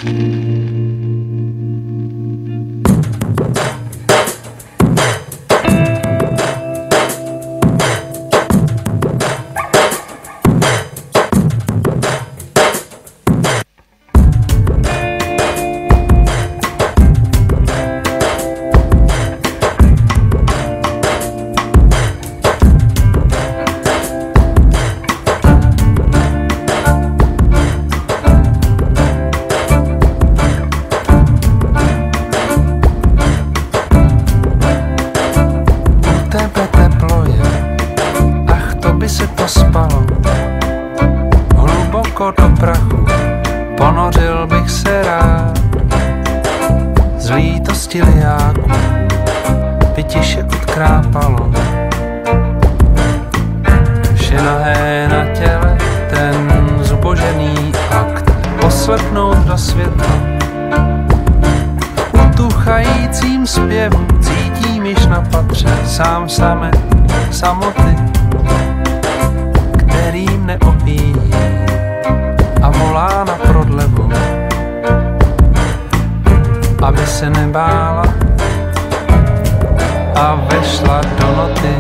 Do prachu, ponořil bych se rád. Z lítosti lijáku by tiše odkrápalo šinahé na těle ten zubožený akt poslepnout do světla. Utuchajícím zpěvu cítím již na patře sám samet samoty, kterým neopíjí a volá na prodlevu, aby se nebála a vešla do noty.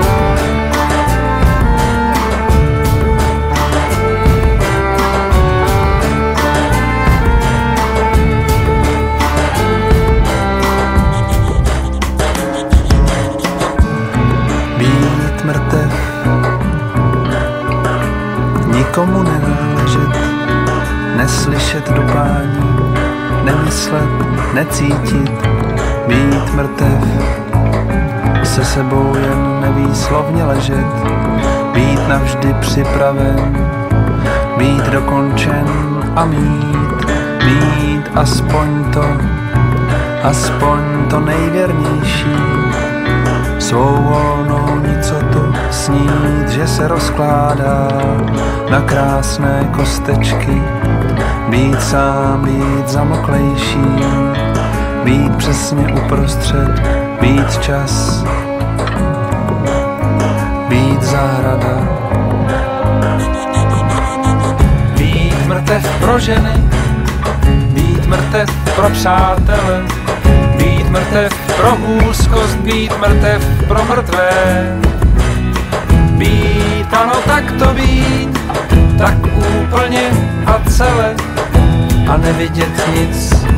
Být mrtev, nikomu nenáležet, neslyšet dupání, nemyslet, necítit, být mrtev, se sebou jen nevýslovně ležet, být navždy připraven, být dokončen a mít aspoň to nejvěrnější, svou volnou nicotu snít, že se rozkládá na krásné kostečky, být sám, být zamoklejší, být přesně uprostřed, být čas, být zahrada. Být mrtev pro ženy, být mrtev pro přátele, být mrtev pro úzkost, být mrtev pro mrtvé. Být, ano, tak to být, tak úplně a celé a nevidět nic